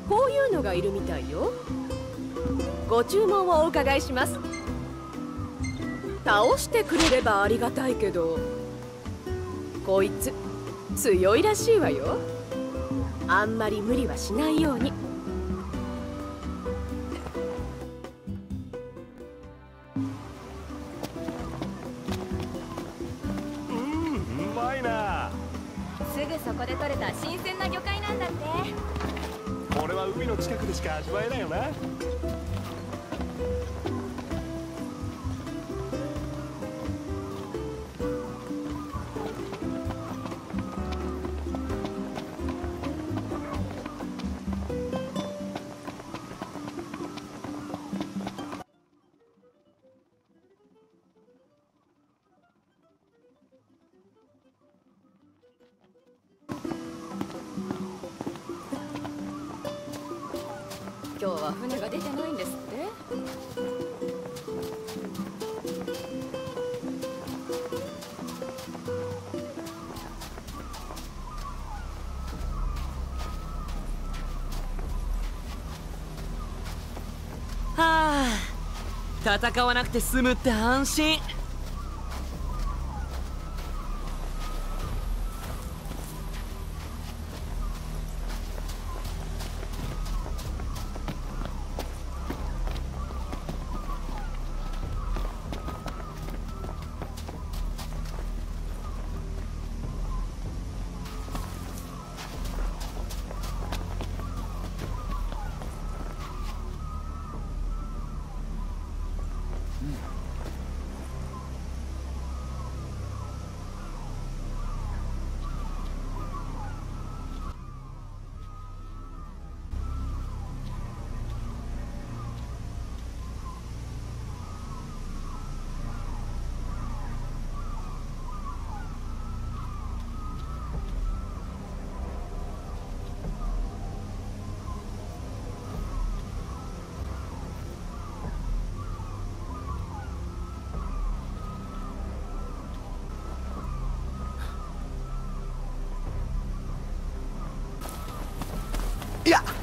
こういうのがいるみたいよ。ご注文をお伺いします。倒してくれればありがたいけど、こいつ強いらしいわよ。あんまり無理はしないように。 うまいな。 すぐそこで取れた新鮮な魚介なんだって。 これは海の近くでしか味わえないよな。 今日は船が出てないんですって。 はあ、戦わなくて済むって安心。 いや